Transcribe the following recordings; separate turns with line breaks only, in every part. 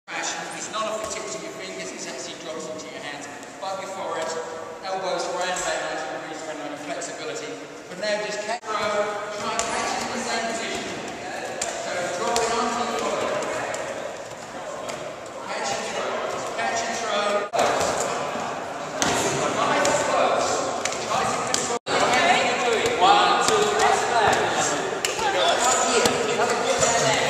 It's not off the tips of your fingers, it actually drops into your hands. Above your forehead, elbows around about 90 degrees for any flexibility. But now just catch throw, try and catch it in the same position. So draw it onto the foot. Catch and throw. Catch and throw. Nice close. Try to control everything you're doing. 1, 2, that's left. Right here. Have a good down there.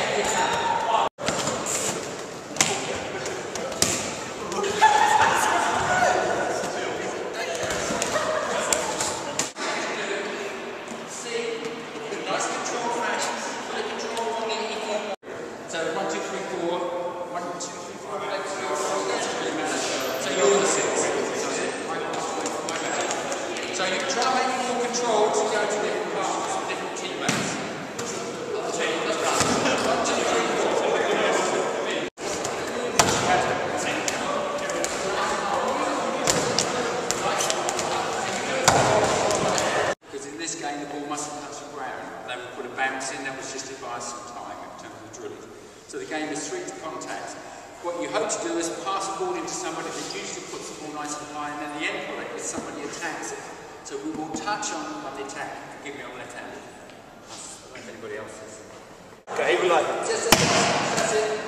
So 1, 2, 3, 4. 1, 2, 3, 4. Let's go. That's really matter. So you're the 6. So you try to make it more controlled to go to different partners and different teammates. 1, 2, 3, 4. Because in this game the ball mustn't touch the ground. They will put a bounce in, that was just advice from time in terms of drilling. So the game is strict contact. What you hope to do is pass the ball into somebody that usually puts the ball nice and high, and then the end product is somebody attacks it. So we will touch on the attack. Forgive me on left hand. I don't know if anybody else is.
Okay, we like it.
That's it.